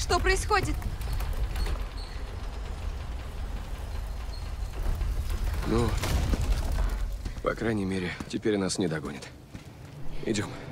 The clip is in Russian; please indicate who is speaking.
Speaker 1: Что происходит?
Speaker 2: Ну, по крайней мере, теперь нас не догонит. Идем.